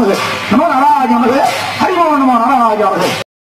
நமது நமோ நாராஜ நமது ஹரிமோ நமோ நாராஜ நமது.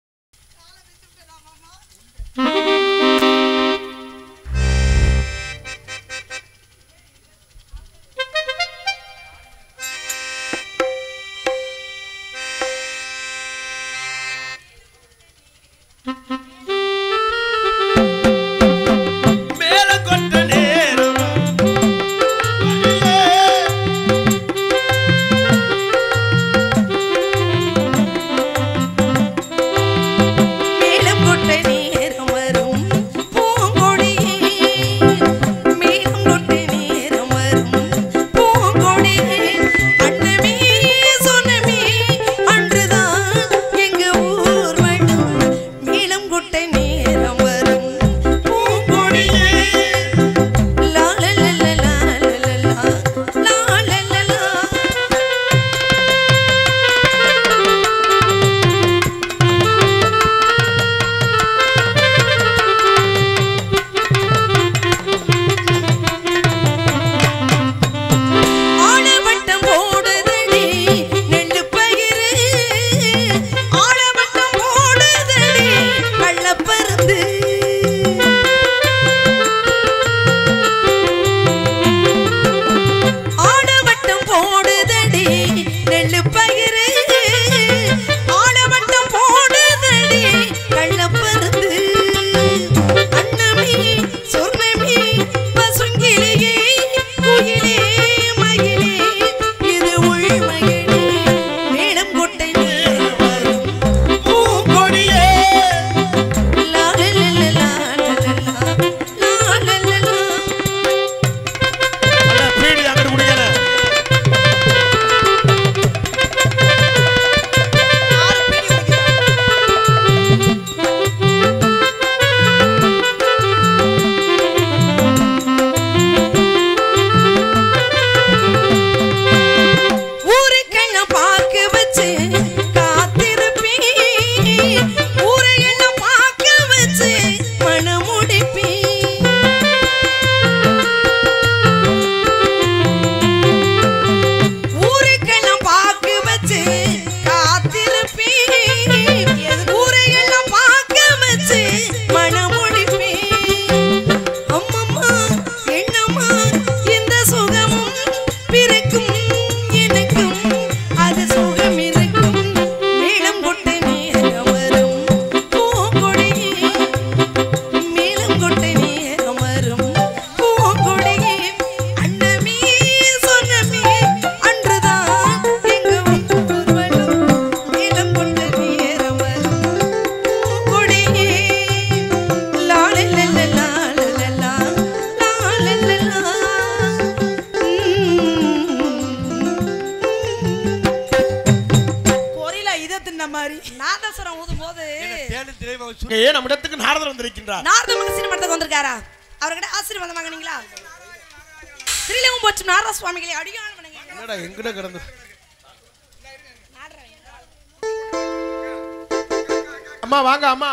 அம்மா வாங்க அம்மா.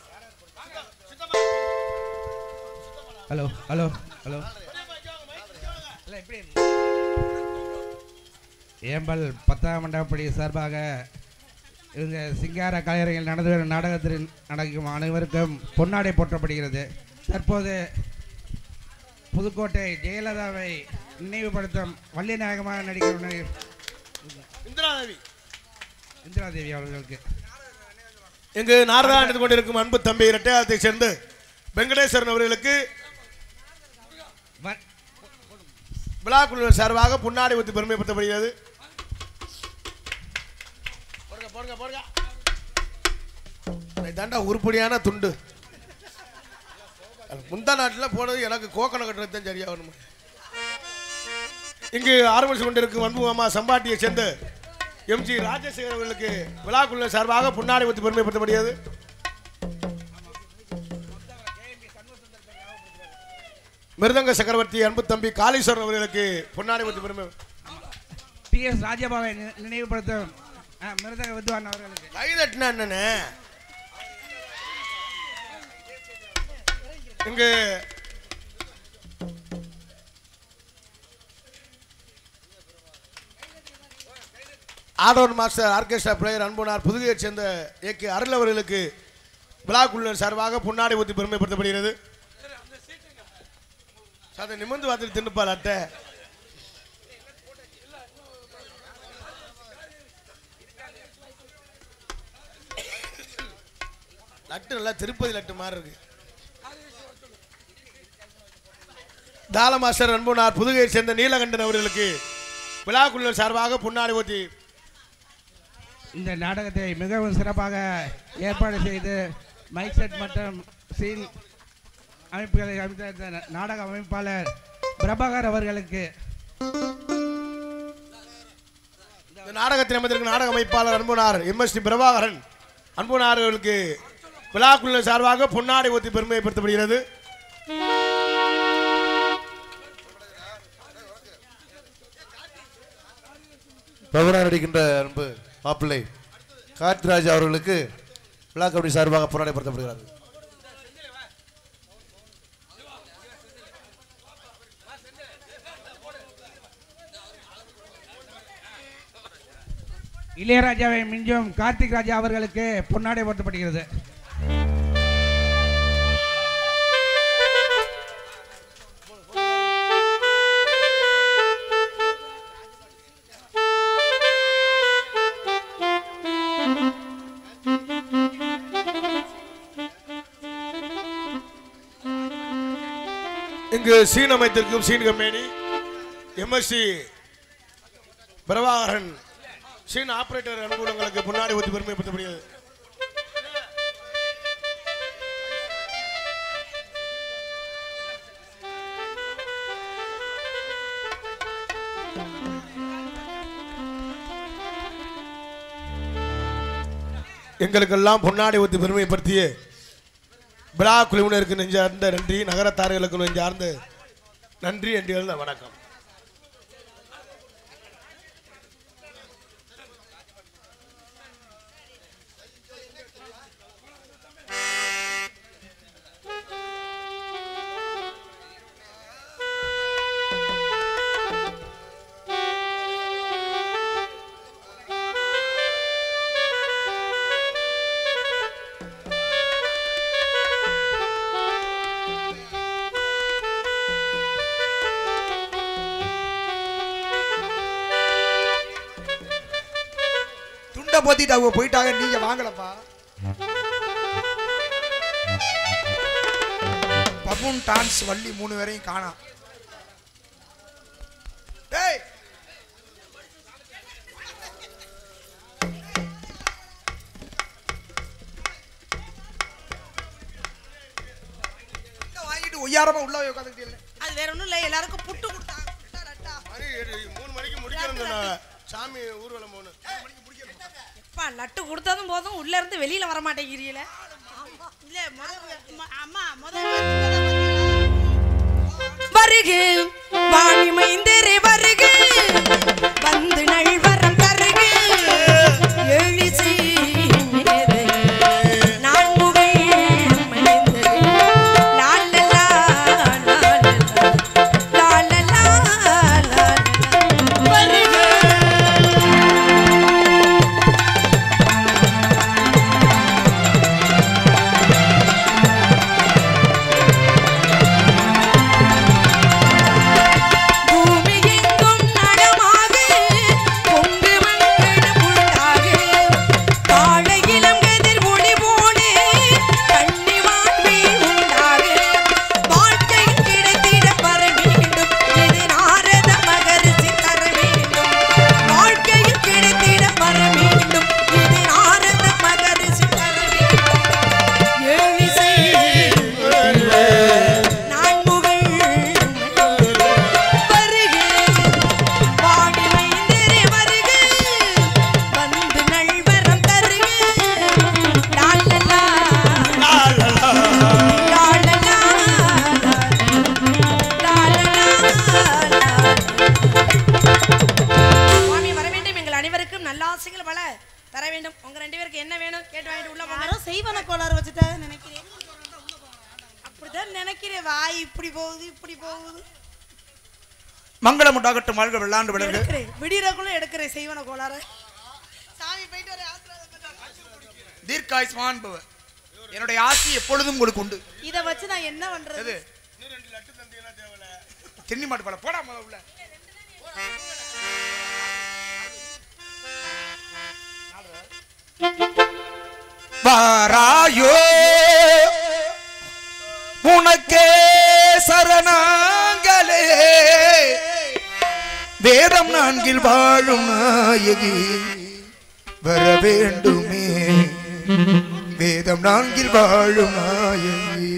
Hello hello hello. ஏம்பல் 10ஆம் மண்டபப்படி சார்பாக இவங்க சிங்கார கலைஞர்கள் நடந்து நாடகத்தில் நடக்கும் அனைவருக்கும் பொன்னாடை போற்றப்படுகிறது. தற்போது புதுக்கோட்டை ஜெயலலிதாவை நினைவுபடுத்தும் வள்ளிநாயகமாக நடிக்கிற இந்திராதேவி அவர்களுக்கு இங்கு நாரதா நடந்து கொண்டிருக்கும் அன்பு தம்பி இரட்டையாத்தை சேர்ந்து வெங்கடேஸ்வரன் அவர்களுக்கு விழா குழுவினர் சார்பாக பொன்னாடை ஊற்றி பெருமைப்படுத்தப்படுகிறது. தாண்டா உருப்படியான துண்டு முந்தா நாட்டில் போனது எனக்கு கோக்கணை கட்டுறது தான் சரியா வரணும். இங்கு ஆரம்பித்து கொண்டிருக்கும் அன்பு மாமா சம்பாட்டியை சேர்ந்து எம்ஜி ராஜசேகர் அவர்களுக்கு விழா குழுவினர் சார்பாக பொன்னாடை ஊற்றி பெருமைப்படுத்தப்படுகிறது. மிருதங்க சக்கரவர்த்தி அன்பு தம்பி காளீஸ்வரன் அவர்களுக்கு பொன்னாடை ஊற்றி பெருமை. PS ராஜபாவை நினைவுபடுத்தும் மிருதங்க வித்வான் அவர்களுக்கு கைதட்டினா என்னன்னு இங்கு ஆடோன் மாஸ்டர் ஆர்கெஸ்ட்ரா பிளேயர் அன்புனார் புதுகையைச் சேர்ந்த ஏகே அருள் அவர்களுக்கு விழா குழுவினர் சார்பாக பொன்னாடை ஊற்றி பெருமைப்படுத்தப்படுகிறது. அதை நிமிர்ந்து பார்த்துட்டு தின்னுப்பார் அட்டை. லட்டு நல்லா திருப்பதி லட்டு மாதிரி இருக்கு. தாள மாஸ்டர் அன்புனார் புதுகையை சேர்ந்த நீலகண்டன் அவர்களுக்கு விழா குழுவினர் சார்பாக பொன்னாடை ஊற்றி இந்த நாடகத்தை மிகவும் சிறப்பாக ஏற்பாடு செய்து மைக் செட் மற்றும் சீன் அமைப்புகளை அமைத்த நாடக அமைப்பாளர் பிரபாகர் அவர்களுக்கு, இந்த நாடகத்தில் அமைந்திருக்கும் நாடக அமைப்பாளர் அன்புனார் எம்எஸ்டி பிரபாகரன் அன்புனார் அவர்களுக்கு விழா குழுவினர் சார்பாக பொன்னாடை ஊற்றி பெருமைப்படுத்தப்படுகிறது. பிரபுரா நடிக்கின்ற அன்பு மாப்பிள்ளை கார்த்திராஜ் அவர்களுக்கு விழா கமிட்டி சார்பாக பொன்னாடைப்படுத்தப்படுகிறது. இளையராஜாவை மிஞ்சும் கார்த்திக் ராஜா அவர்களுக்கு பொன்னாடை போர்த்தப்படுகிறது. இங்கு சீன் அமைத்திருக்கும் scene company MSc Prabhakaran scene operator அனுகூலங்களுக்கு பொன்னாடை ஊற்றி பெருமைப்படுத்தப்படுகிறது. எங்களுக்கெல்லாம் பொன்னாடை ஊற்றி பெருமைப்படுத்திய விழா குழுவினருக்கு நெஞ்சார்ந்த நன்றி, நகரத்தார்களுக்கு நெஞ்சார்ந்த நன்றி என்று எழுத வணக்கம். போத்திட்டு அவங்க போயிட்டாங்க, நீங்க வாங்கலப்பா. பபூன் டான்ஸ் வள்ளி 3 பேரையும் காணோம். டேய் வாங்கிட்டு ஒய்யாரமா உள்ள உட்காந்துக்கிட்டே. அது வேற ஒண்ணும் இல்ல, எல்லாருக்கும் புட்டு கொடுத்தாங்க. 3 மணிக்கு முடிக்கணும் சாமி ஊர்வலம் போகணும். லட்டு கொடுத்ததும் போதும் உள்ள இருந்து வெளியில வர மாட்டேங்கிறீங்களே. அம்மா வருகு வாணி மைந்தரே வருகு வந்து நல்வரம் தருகு எழுச்சி நான் முகை மைந்தரே லாலலா லாலலா வருகு. மங்களம் உண்டாகட்டும், வாழ்க வெள்ளாண்டு வளர்க. விடியறக்குள்ள எடுக்கிறேன் செய்வன கோளாறு. தீர்க்காயுஷ்மான் பவ. என்னுடைய ஆசி எப்பொழுதும் உங்களுக்கு உண்டு. இத வச்சு நான் என்ன பண்றது? தென்னி மாட்டு பழம் போடா முதல்ல உள்ள. வாராயோ உனக்கே சரணாங்களே வேதம் நான்கில் வாழும் நாயகி வர வேண்டுமே வேதம் நான்கில் வாழும் நாயகி.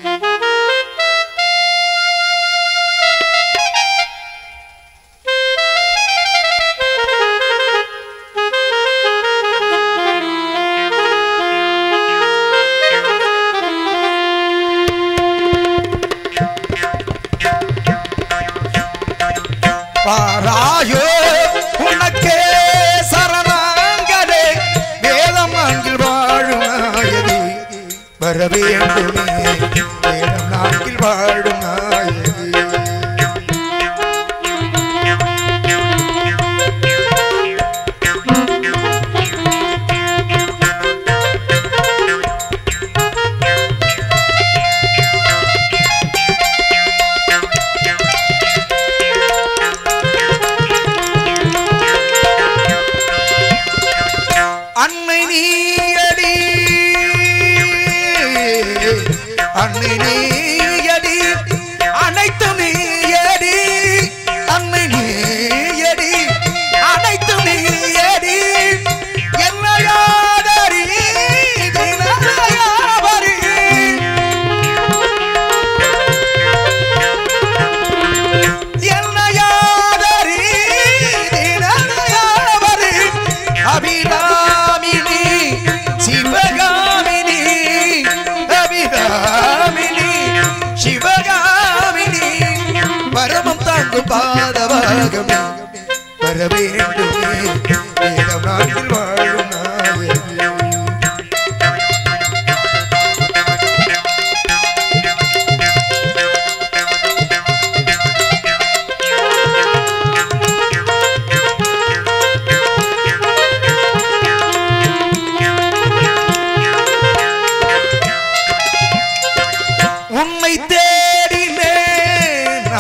வாராயோ உனக்கே சரணாங்களே வேதம் நான்கில் வாழும் நாயகி வர வேண்டுமே வேதம் நான்கில் வாழும் நாயகி. அன்னை நீயடி அன்னை நீயடி அனைத்து நீயடி அன்னை நீயடி அனைத்து நீயடி என்னையாதரி தினயாவரி என்னையாதரி தினயாவரி அபிராமினி சிவகாமினி அபிராமினி சிவகாமினி பரமம் தாங்கும் பாதவாகமே வர வேண்டுமே வேதம் நாட்டில் வாழும் நாயகி. உன்னை தேடினேன்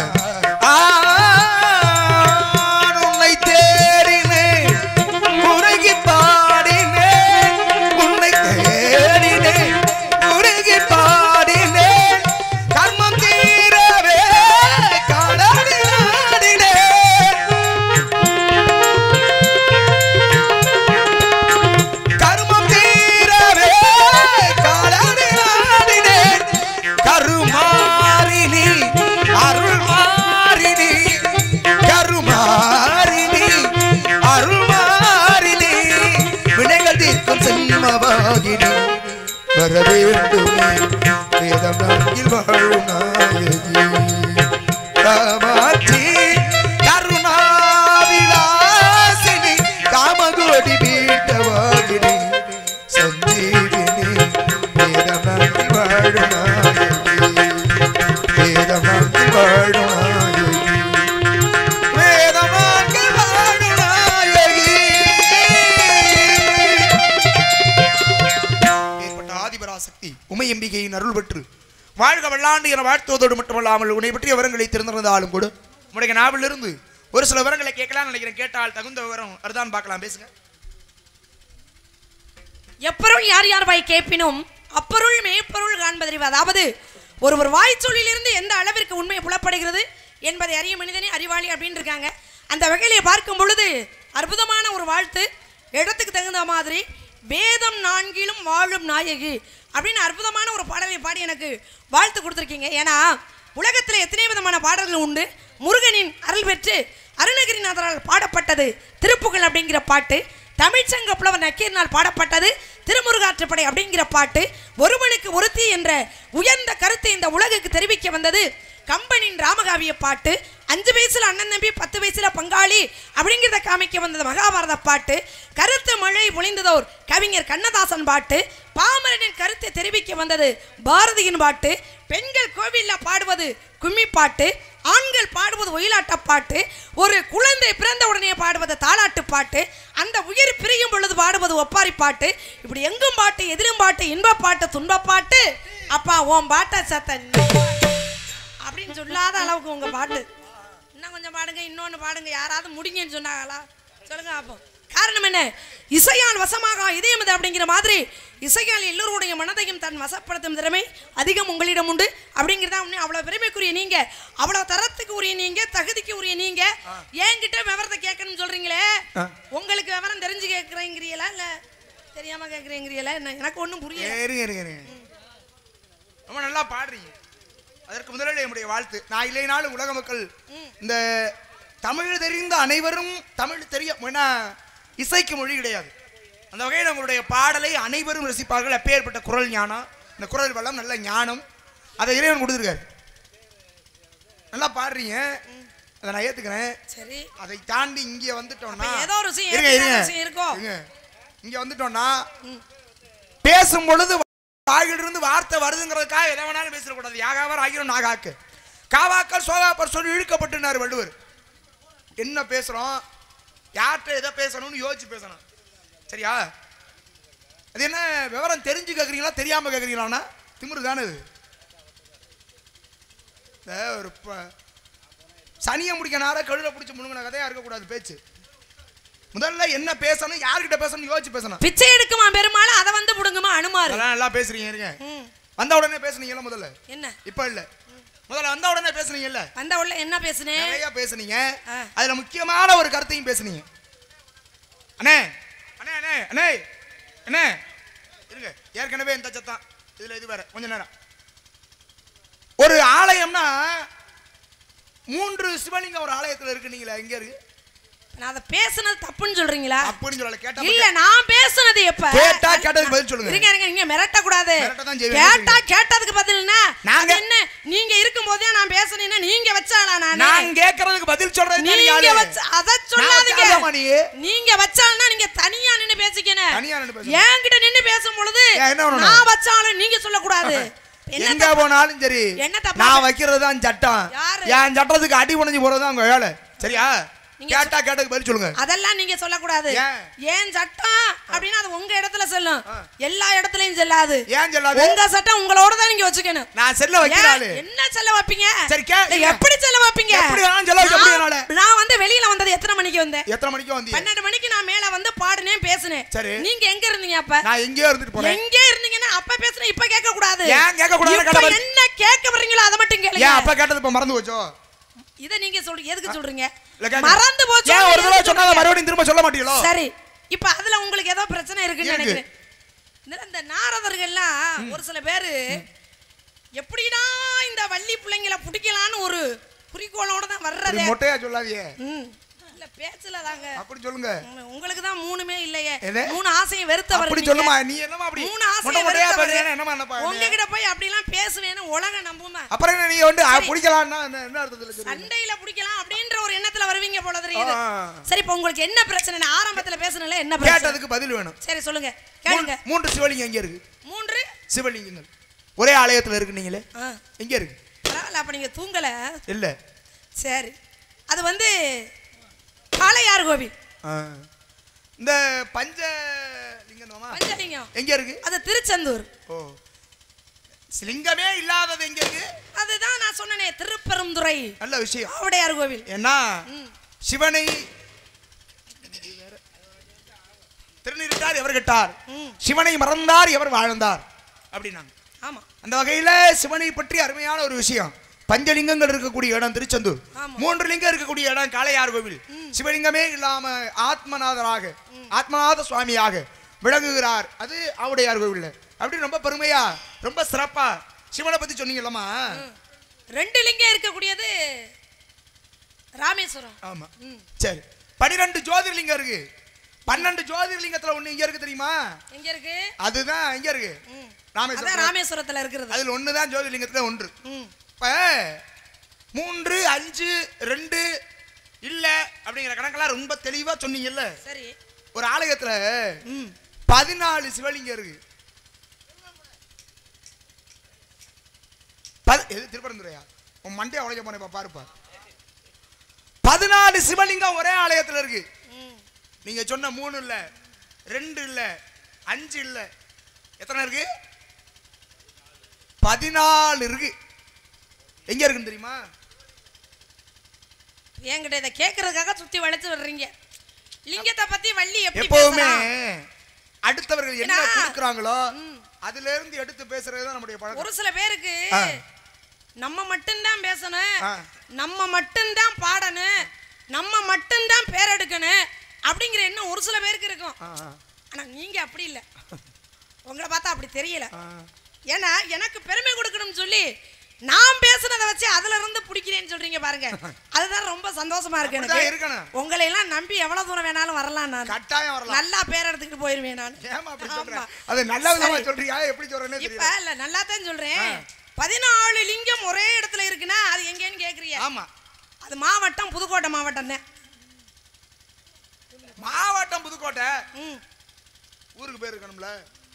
உன்னை தேடினேன் உருகி பாடினேன் உன்னை தேடினேன் உருகி பாடினேன் கர்மம் தீரவே காலாடினேன் கர்மம் தீரவே காலாடினேன் கருமாரினி அருள்மாரினி கருமாரினி அருள்மாரினி வினைகள் தீர்க்கும் சென்மவாகினி வர வேண்டுமே வேதம் நான்கில் வாழும் நாயகி. காமாட்சி கருணாவிலாசினி காமகோடி பீட்டவாகினி சஞ்சீவினி வேதம் நான்கில் வாழும் நாயகி வேதம் நான்கில் வாழும் நாயகி வேதம் நான்கில் வாழும் நாயகி. ஏற்பட்ட ஆதிபராசக்தி உமையம்பிகையின் அருள் பெற்று வாழ்க வல்லாண்டு என வாழ்த்துவதோடு மட்டுமல்லாமல் உன்னை பற்றிய விவரங்களை தெரிந்திருந்தாலும் கூட உடைய நாவிலிருந்து ஒரு சில விவரங்களை கேட்கலாம் நினைக்கிறேன். கேட்டால் தகுந்த விவரம் அதுதான் பார்க்கலாம். பேசுங்க. எப்பொருள் யார் யார் வாய் கேட்பினும் அப்பொருள் மெய்ப்பொருள் காண்பதறிவு. அதாவது ஒருவர் வாய்ச்சொல்லிலிருந்து எந்த அளவிற்கு உண்மை புலப்படுகிறது என்பதை அறிய மனிதனே அறிவாளி அப்படின்னு இருக்காங்க. அந்த வகையிலே பார்க்கும் பொழுது அற்புதமான ஒரு வாழ்த்து, இடத்துக்கு தகுந்த மாதிரி வேதம் நான்கிலும் வாழும் நாயகி அப்படின்னு அற்புதமான ஒரு பாடலை பாடி எனக்கு வாழ்த்து கொடுத்துருக்கீங்க. ஏன்னா உலகத்தில் எத்தனை விதமான பாடல்கள் உண்டு. முருகனின் அருள் பெற்று அருணகிரிநாதரால் பாடப்பட்டது திருப்புகழ் அப்படிங்கிற பாட்டு, தமிழ்ச்சங்க புலவர் நக்கீரனால் பாடப்பட்டது திருமுருகாற்றுப்படை அப்படிங்கிற பாட்டு, ஒருவனுக்கு ஒருத்தி என்ற உயர்ந்த கருத்தை இந்த உலகுக்கு தெரிவிக்க வந்தது கம்பனின் ராமகாவிய பாட்டு, 5 வயசுல அண்ணன் தம்பி 10 வயசுல பங்காளி அப்படிங்கிறத காமிக்க வந்தது மகாபாரத பாட்டு, கருத்து மழை பொழிந்ததோர் கவிஞர் கண்ணதாசன் பாட்டு, பாமரனின் கருத்தை தெரிவிக்க வந்தது பாரதியின் பாட்டு, பெண்கள் கோவிலில் பாடுவது கும்மி பாட்டு, ஆண்கள் பாடுவது ஒயிலாட்ட பாட்டு, ஒரு குழந்தை பிறந்த உடனே பாடுவது தாலாட்டு பாட்டு, அந்த உயிர் பிரிய பாடுவது ஒப்பாரி பாட்டு, இப்படி எங்கும் பாட்டு, எதிரும் பாட்டு, இன்ப பாட்டு, துன்ப பாட்டு, அப்பா உன் பாட்டை சத்த அப்படின்னு சொல்லாத அளவுக்கு உங்க பாட்டு. இன்னும் கொஞ்சம் பாடுங்க, இன்னொன்னு பாடுங்க. யாராவது முடிங்கன்னு சொன்னாங்களா? சொல்லுங்க அப்போ. காரணம் என்ன? இசையால் வசமாக இதயம் இது அப்படிங்கிற மாதிரி இசையால் எல்லோருடைய மனதையும் தன் வசப்படுத்தும் திறமை அதிகம் உங்களிடம் உண்டு அப்படிங்கிறதா அவ்வளவு பெருமைக்குரிய நீங்க, அவ்வளவு தரத்துக்கு உரிய நீங்க, தகுதிக்கு உரிய நீங்க. என்கிட்ட விவரத்தை கேட்கணும்னு சொல்றீங்களே, உங்களுக்கு விவரம் தெரிஞ்சு கேட்கறீங்களா இல்ல தெரியாம கேட்கறீங்களா? என்ன எனக்கு ஒன்றும் புரியல. ரொம்ப நல்லா பாடுறீங்க, அதற்கு முதலில் என்னுடைய வாழ்த்து. நான் இல்லைனாலும் உலக மக்கள் இந்த தமிழ் தெரிந்த அனைவரும் தமிழ் தெரியும். ஏன்னா இசைக்கு மொழி கிடையாது. அந்த வகையில் உங்களுடைய பாடலை அனைவரும் ரசிப்பார்கள். அப்பேற்பட்ட குரல் ஞானம், இந்த குரல் வளம், நல்ல ஞானம் அதை இறைவன் கொடுத்துருக்காரு. நல்லா பாடுறீங்க, அதை நான் ஏத்துக்கிறேன். சரி, அதை தாண்டி இங்கே வந்துட்டோம்னா இங்க வந்துட்டோம்னா பேசும் பொழுது வாயிலிருந்து வார்த்தை வருதுங்கிறதுக்காக எதை வேணாலும் பேசக்கூடாது. யாகாவர் ஆகிரும் நாகாக்கு காவாக்கள் சோகாப்பர் சொல்லி இழுக்கப்பட்டுனார் வள்ளுவர். என்ன பேசுறோம், யார்கிட்ட எதை பேசணும்னு யோசிச்சு பேசணும். சரியா? அது என்ன விவரம் தெரிஞ்சு கேட்குறீங்களா தெரியாம கேட்குறீங்களான்னா திமிரு தானே இது. ஒரு சனியை முடிக்க நேரம் கழுத பிடிச்சி முழுங்கின கதையா இருக்கக்கூடாது பேச்சு. முதல்ல என்ன பேசணும், யார்கிட்ட பேசணும் யோசிச்சு பேசணும். பிச்சை எடுக்குமா பெருமாள், அதை வந்து புடுங்குமா அனுமார். அதெல்லாம் நல்லா பேசுறீங்க. இருங்க, வந்த உடனே பேசுனீங்கல்ல முதல்ல, என்ன இப்ப இல்ல, முதல்ல வந்த உடனே பேசுனீங்கல்ல, வந்த உடனே என்ன பேசுனீங்க? நிறைய பேசுனீங்க. அதுல முக்கியமான ஒரு கருத்தையும் பேசுனீங்க. அண்ணே அண்ணே அண்ணே அண்ணே அண்ணே இருங்க, ஏற்கனவே இந்த சத்தம் இதுல இது வேற. கொஞ்ச நேரம் ஒரு ஆலயம்னா 3 சிவலிங்கம் ஒரு ஆலயத்துல இருக்கு. நீங்களா எங்க இருக்கு? நான் அத பேசுனது தப்புன்னு சொல்றீங்களா? தப்புன்னு சொல்லல, கேட்டா இல்ல. நான் பேசுனது எப்ப? கேட்டா கேட்டதுக்கு பதில் சொல்லுங்க. இருங்க இருங்க, நீங்க மிரட்ட கூடாது. கேட்டா கேட்டதுக்கு பதில்னா நாங்க என்ன நீங்க இருக்கும்போதே நான் பேசுனேன்னா நீங்க வச்சாளா? நான் கேக்குறதுக்கு பதில் சொல்றேன். நீங்க வச்ச அத சொல்லாதீங்க. நீங்க வச்சாலனா நீங்க தனியா நின்னு பேசிக்கணும். தனியா நின்னு பேசணும். என்கிட்ட நின்னு பேசும் பொழுது நான் வச்சாலும் நீங்க சொல்ல கூடாது. எங்க போனாலும் சரி நான் வைக்கிறது தான் சட்டம். என் சட்டத்துக்கு அடி உடைஞ்சு போறது தான் உங்க வேலை. சரியா? கேட்டா கேட்டதுக்கு பதில் சொல்லுங்க. அதெல்லாம் நீங்க சொல்லக்கூடாது. ஏன் சட்டம் அப்படின்னா அது உங்க இடத்துல செல்லும், எல்லா இடத்துலயும் செல்லாது. ஏன் செல்லாது? உங்க சட்டம் உங்களோட தான் நீங்க வச்சுக்கணும். நான் செல்ல வைக்கிறாளே. என்ன செல்ல வைப்பீங்க? சரி, எப்படி செல்ல வைப்பீங்க? எப்படி நான் செல்ல வைக்கறனால நான் வந்து வெளியில வந்தது எத்தனை மணிக்கு வந்தேன்? எத்தனை மணிக்கு வந்தீங்க? 12 மணிக்கு நான் மேல வந்து பாடுனேன் பேசுனேன். சரி, நீங்க எங்க இருந்தீங்க அப்ப? நான் எங்கேயோ இருந்துட்டு போறேன். எங்க இருந்தீங்கன்னா அப்ப பேசுனேன், இப்ப கேட்க கூடாது. ஏன் கேட்க கூடாது? இப்ப என்ன கேட்க வரீங்களோ அத மட்டும் கேளுங்க. ஏன் அப்ப கேட்டது இப்ப மறந்து போச்சோ? இத நீங்க சொல்றீங்க, எதுக்கு சொல்றீங்க? மறந்து போச்சு. ஏன் ஒரு தடவை சொன்னாத மறுபடியும் திரும்ப சொல்ல மாட்டீங்களோ? சரி, இப்ப அதுல உங்களுக்கு ஏதோ பிரச்சனை இருக்குன்னு நினைக்கிறேன். இந்த நாரதர்கள்லாம் ஒரு சில பேரு எப்படிடா இந்த வள்ளி பிள்ளைங்களை பிடிக்கலான்னு ஒரு குறிக்கோளோட தான் வர்றதே. மொட்டையா சொல்லாதீங்க. இல்ல பேச்சல தாங்க. அப்படி சொல்லுங்க. உங்களுக்கு தான் 3மே இல்லையே. 3 ஆசையை வெறுத்தவர். அப்படி சொல்லுமா? நீ என்னமா அப்படி 3 ஆசையை வெறுத்தவர் என்னமா என்னப்பா? உங்ககிட்ட போய் அப்படி எல்லாம் பேசுவேன்னு உலக நம்புமா? அப்புறம் என்ன நீ வந்து பிடிக்கலாம்னா என்ன அர்த்தத்துல சொல்றீங்க? சண்டையில பிடிக்கலாம் அப்படின்ற ஒரு எண்ணத்துல வருவீங்க போல தெரியுது. சரி, இப்ப உங்களுக்கு என்ன பிரச்சனை? ஆரம்பத்துல பேசனல என்ன பிரச்சனை? கேட்டதுக்கு பதில் வேணும். சரி சொல்லுங்க, கேளுங்க. 3 சிவலிங்கம் எங்க இருக்கு? 3 சிவலிங்கங்கள் ஒரே ஆலயத்துல இருக்கு. நீங்களே எங்க இருக்கு? பரவாயில்ல, அப்ப நீங்க தூங்கல இல்ல. சரி, அது வந்து காளையார் கோவில். இந்த பஞ்சலிங்கம் எங்க இருக்கு? அது திருச்செந்தூர். ஓ, லிங்கமே இல்லாதது எங்க இருக்கு? அதுதான் நான் சொன்னனே, திருப்பெருந்துறை. நல்ல விஷயம். ஆவுடையார் கோவில். என்ன சிவனை திருநிறுத்தார் எவர் கெட்டார், சிவனை மறந்தார் எவர் வாழ்ந்தார் அப்படின்னாங்க. ஆமா, அந்த வகையில சிவனை பற்றி அருமையான ஒரு விஷயம். பஞ்சலிங்கங்கள் இருக்கக்கூடிய இடம் திருச்செந்தூர், 3 லிங்கம் இருக்கக்கூடிய இடம் காளையார் கோவில். சிவலிங்கமே இல்லாம ஆத்மநாதராக, ஆத்மநாத சுவாமியாக விளங்குகிறார் அது ஆவுடையார் கோவில். அப்படி ரொம்ப பெருமையா ரொம்ப சிறப்பா சிவனை பத்தி சொன்னீங்கல்லம்மா. 2 லிங்கம் இருக்கக்கூடியது ராமேஸ்வரம். ஆமா, சரி. 12 ஜோதிர்லிங்கம் இருக்கு. 12 ஜோதிர்லிங்கத்துல ஒண்ணு இங்க இருக்கு தெரியுமா? எங்க இருக்கு? அதுதான் எங்க இருக்கு? ராமேஸ்வரம். ராமேஸ்வரத்துல இருக்கிறது. அதுல ஒண்ணுதான் ஜோதிர்லிங்கத்துல ஒன்று. இப்ப 3, 5, 2 இல்ல அப்படிங்கிற கணக்கெல்லாம் ரொம்ப தெளிவா சொன்னீங்கல்ல. சரி, ஒரு ஆலயத்துல 14 சிவலிங்கம் இருக்கு. எது திருப்பரந்துரையா? உன் மண்டையை உடைக்க போனேன் பாருப்பா. 14 சிவலிங்கம் ஒரே ஆலயத்துல இருக்கு. நீங்க சொன்ன 3 இல்ல 2 இல்ல 5 இல்ல எத்தனை இருக்கு 14 இருக்கு. எங்க இருக்குன்னு தெரியுமா? என்கிட்ட இதை கேட்கறதுக்காக சுத்தி வளைச்சு வர்றீங்க. லிங்கத்தை பத்தி வள்ளி எப்படி எப்பவுமே பேசுறா? அடுத்தவர்கள் என்ன கொடுக்குறாங்களோ அதுல இருந்து எடுத்து பேசுறதுதான் நம்முடைய பழக்கம். ஒரு சில பேருக்கு நம்ம மட்டும்தான் பேசணும், நம்ம மட்டும்தான் பாடணும், நம்ம மட்டும்தான் பேர் எடுக்கணும் அப்படிங்கிற எண்ணம் ஒரு சில பேருக்கு இருக்கும். ஆனா நீங்க அப்படி இல்லை, உங்களை பார்த்தா அப்படி தெரியல. ஏன்னா எனக்கு பெருமை கொடுக்கணும்னு சொல்லி நான் பேசுனதை வச்சு அதுல இருந்து பிடிக்கிறேன்னு சொல்றீங்க பாருங்க, அதுதான் ரொம்ப சந்தோஷமா இருக்கு எனக்கு. உங்களை எல்லாம் நம்பி எவ்வளவு தூரம் வேணாலும் வரலாம், நான் கட்டாயம் வரலாம், நல்லா பேர் எடுத்துக்கிட்டு போயிருவேன் நான். ஏமா அப்படி சொல்றேன்? அது நல்ல விதமா சொல்றியா எப்படி சொல்றேன்னு தெரியல. இப்ப இல்ல நல்லா தான் சொல்றேன். 14 லிங்கம் ஒரே இடத்துல இருக்குன்னா அது எங்கன்னு கேக்குறீங்க? ஆமா, அது மாவட்டம் புதுக்கோட்டை மாவட்டம் தான். மாவட்டம் புதுக்கோட்டை. ஊருக்கு பேர் இருக்கணும்ல.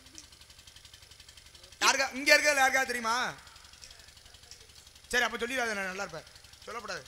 யாருக்கா இங்க இருக்க யாருக்கா தெரியுமா? சரி அப்ப சொல்லிடாத, நான் நல்லா இருப்பேன், சொல்லக்கூடாது.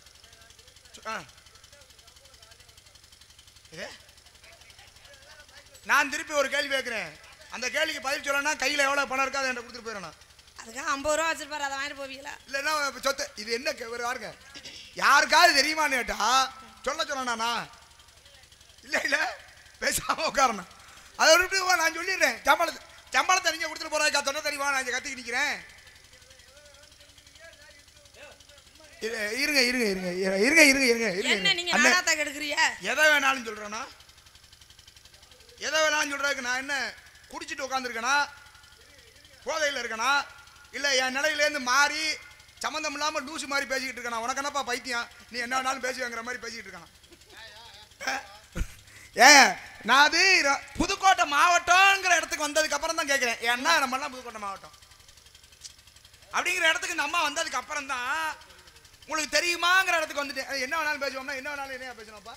நான் திருப்பி ஒரு கேள்வி கேட்கிறேன், அந்த கேள்விக்கு பதில் சொல்லணும்னா கையில எவ்வளவு பணம் இருக்கோ அதை என்ன கொடுத்துட்டு போயிடணும். அதுக்காக 50 ரூபா வச்சிருப்பாரு, அதை வாங்கிட்டு போவீங்களா? இல்லைன்னா சொத்து இது என்ன பாருங்க, யாருக்காவது தெரியுமான்னு கேட்டா சொல்லணா? இல்ல இல்ல பேசாம உட்காரணும். அதை விட்டு நான் சொல்லிடுறேன், சம்பளத்தை நீங்க கொடுத்துட்டு போறாங்க, தொண்டை தெரியுமா? நான் கத்திக்கு நிக்கிறேன். இருங்க இருங்க இருங்க இருங்க இருங்க இருங்க என்ன நீங்க நாடாத்த கெடுக்குறீங்க? எதை வேணாலும் சொல்றேனா? எதை வேணாலும் சொல்றதுக்கு நான் என்ன குடிச்சிட்டு உட்காந்துருக்கேனா, போதையில் இருக்கனா, இல்லை என் நிலையிலேருந்து மாறி சம்மந்தம் இல்லாமல் லூசு மாதிரி பேசிக்கிட்டு இருக்கேன்? உனக்கு என்னப்பா பைத்தியம், நீ என்ன வேணாலும் பேசுவேங்கிற மாதிரி பேசிக்கிட்டு இருக்கான். ஏன் நான் அது புதுக்கோட்டை மாவட்டம்ங்கிற இடத்துக்கு வந்ததுக்கு அப்புறம் தான் கேட்குறேன். ஏன்னா நம்மலாம் புதுக்கோட்டை மாவட்டம் அப்படிங்கிற இடத்துக்கு நம்ம வந்ததுக்கு அப்புறம் தான் உங்களுக்கு தெரியுமாங்கிற இடத்துக்கு வந்துட்டேன். என்ன வேணாலும் பேசுவோம்னா என்ன வேணாலும் என்ன பேசணும்ப்பா?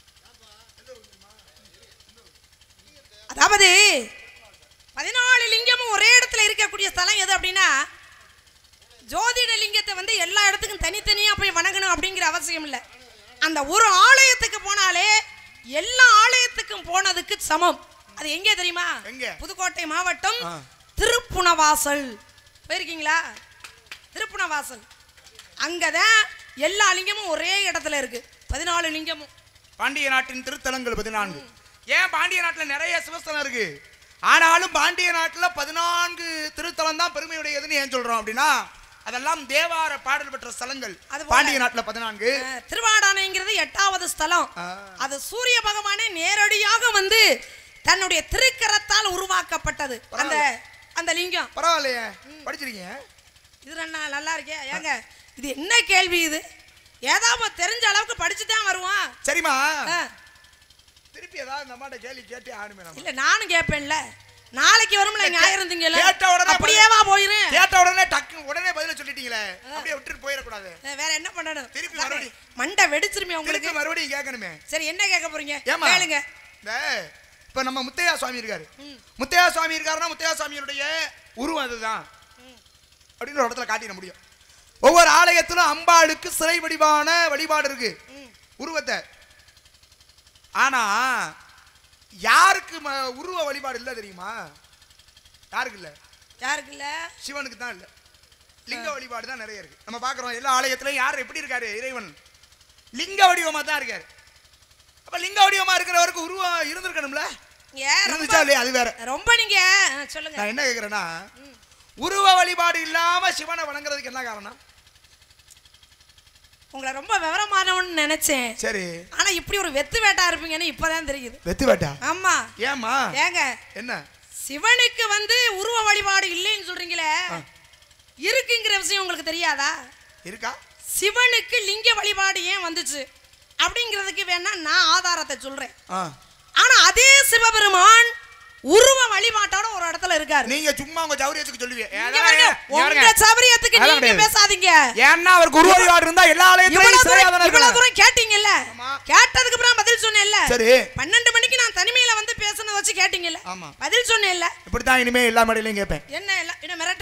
அதாவது 14 லிங்கமும் ஒரே இடத்துல இருக்கக்கூடிய ஸ்தலம் எது அப்படின்னா, ஜோதிட லிங்கத்தை வந்து எல்லா இடத்துக்கும் தனித்தனியா போய் வணங்கணும் அப்படிங்கிற அவசியம் இல்லை. அந்த ஒரு ஆலயத்துக்கு போனாலே எல்லா ஆலயத்துக்கும் போனதுக்கு சமம். அது எங்கே தெரியுமா? புதுக்கோட்டை மாவட்டம் திருப்புணவாசல். போயிருக்கீங்களா? திருப்புணவாசல் அங்கதான் எல்லா லிங்கமும் ஒரே இடத்துல இருக்கு. 14 லிங்கமும். பாண்டிய நாட்டின் திருத்தலங்கள் 14. ஏன் பாண்டிய நாட்டில் நிறைய சிவஸ்தலம் இருக்கு, ஆனாலும் பாண்டிய நாட்டில் 14 திருத்தலம் தான் பெருமையுடையதுன்னு ஏன் சொல்றோம் அப்படின்னா, அதெல்லாம் தேவார பாடல் பெற்ற ஸ்தலங்கள். பாண்டிய நாட்டில் 14. திருவாடானைங்கிறது 8வது ஸ்தலம். அது சூரிய பகவானே நேரடியாக வந்து தன்னுடைய திருக்கரத்தால் உருவாக்கப்பட்டது அந்த அந்த லிங்கம். பரவாயில்லையே, படிச்சிருக்கீங்க. இது நல்லா இருக்கே. ஏங்க இது என்ன கேள்வி இது? ஏதாவது தெரிஞ்ச அளவுக்கு படிச்சுதான் வருவான். சரிமா, திருப்பி ஏதாவது நம்மகிட்ட கேள்வி கேட்டே ஆடுமே. இல்ல நானும் கேட்பேன்ல, நாளைக்கு வரும்ல ஞாயிறு திங்கள், கேட்ட உடனே அப்படியேவா போயிரு? கேட்ட உடனே டக்கு உடனே பதில சொல்லிட்டீங்களே, அப்படியே விட்டுட்டு போயிட கூடாது. வேற என்ன பண்ணணும்? திருப்பி மறுபடியும் மண்டை வெடிச்சிருமே உங்களுக்கு. மறுபடியும் கேட்கணுமே. சரி என்ன கேட்க போறீங்க கேளுங்க. இப்ப நம்ம முத்தையா சுவாமி இருக்காரு. முத்தையா சுவாமி இருக்காருன்னா முத்தையா சுவாமியுடைய உருவம் அதுதான் அப்படின்னு ஒரு இடத்துல காட்டிட முடியும். ஒவ்வொரு ஆலயத்திலும் அம்பாளுக்கு சிலை வடிவான வழிபாடு இருக்கு, உருவத்தை. ஆனா யாருக்கு உருவ வழிபாடு இல்ல தெரியுமா? யாருக்கு இல்ல? யாருக்கு இல்ல? சிவனுக்கு தான் இல்ல. லிங்க வழிபாடு தான் நிறைய இருக்கு. நம்ம பாக்குறோம் எல்லா ஆலயத்திலும் யார் எப்படி இருக்காரு? இறைவன் லிங்க வடிவமா தான் இருக்காரு. அப்ப லிங்க வடிவமா இருக்கிறவருக்கு உருவம் இருந்திருக்கணும்ல? இருந்துச்சா இல்லையா? அது வேற. ரொம்ப நீங்க சொல்லுங்க. நான் என்ன கேக்குறேன்னா, உருவ வழிபாடு இல்லாம சிவனை வணங்குறதுக்கு என்ன காரணம்? உங்களை ரொம்ப விவரமானவன்னு நினைச்சேன். சரி, ஆனா இப்படி ஒரு வெத்து வேட்டா இருப்பீங்கன்னு இப்பதான் தெரியுது. வெத்து வேட்டா? ஆமா. ஏமா? ஏங்க என்ன சிவனுக்கு வந்து உருவ வழிபாடு இல்லைன்னு சொல்றீங்களே, இருக்குங்கிற விஷயம் உங்களுக்கு தெரியாதா? இருக்கா? சிவனுக்கு லிங்க வழிபாடு ஏன் வந்துச்சு அப்படிங்கிறதுக்கு வேணா நான் ஆதாரத்தை சொல்றேன். ஆனா அதே சிவபெருமான் உருவ வழிபாட்டோட ஒரு இடத்துல இருக்காரு. நீங்க சும்மா உங்க சௌரியத்துக்கு சொல்லுவீங்க. உங்க சௌரியத்துக்கு நீங்க பேசாதீங்க. ஏன்னா அவருக்கு உருவ வழிபாடு இருந்தா எல்லா ஆலயத்திலும் சிலையாதான இருக்கு. இவ்வளவு தூரம் கேட்டீங்கல்ல, கேட்டதுக்கு அப்புறம் பதில் சொன்னேன்ல. சரி, 12 மணிக்கு நான் தனிமையில வந்து பேசணும் வச்சு கேட்டீங்கல்ல, பதில் சொன்னேன்ல. இப்படி தான் இனிமே எல்லா மேடையிலயும் கேட்பேன். என்ன என்ன மிரட்டறீங்க?